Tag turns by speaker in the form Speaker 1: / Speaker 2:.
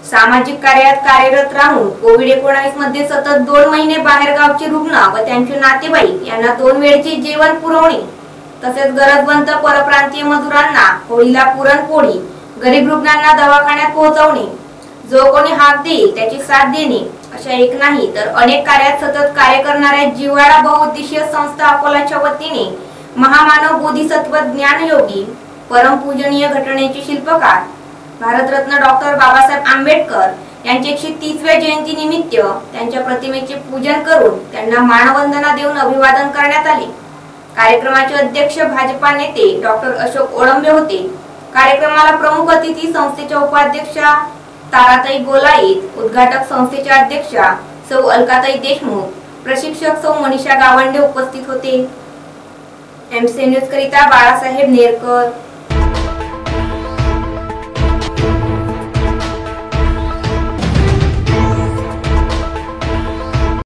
Speaker 1: सामाजिक कार्यात कार्यरत राहून कोविड-19 मध्ये सतत 2 महिने बाहेरगावचे रुग्ण व त्यांचे नातेवाईक यांना 2 वेळची जेवण पुरवणे तसेच गरजवंत परप्रांतीय मजुरांना होळीला पुरणपोळी, गरीब रुग्णांना दवाखान्यात पोहोचवणे, जो कोणी हाक देईल त्याची साथ देणे अशा एक नाही तर अनेक कार्यात सतत कार्य करणाऱ्या जिव्हाळा बहुउद्देशीय संस्था अकोलाच्या वतीने महामानव बोधिसत्व ज्ञानयोगी परमपूजनीय घटनेचे शिल्पकार भारतरत्न डॉक्टर बाबासाहेब आंबेडकर यांचे 130व्या जयंती निमित्त त्यांच्या प्रतिमेचे पूजन करून त्यांना मानवंदना देऊन अभिवादन करण्यात आले। कार्यक्रमाचे अध्यक्ष भाजपा नेते डॉक्टर अशोक ओळंबे होते। कार्यक्रमाला प्रमुख अतिथी संस्थेच्या उपाध्यक्षा ताराताई गोलाईत, उद्घाटक संस्थेच्या अध्यक्षा सौ अलकाताई देशमुख, प्रशिक्षक सौ मनीषा गावंडे उपस्थित होते। एमसी न्यूज करिता बाळासाहेब नेरकर।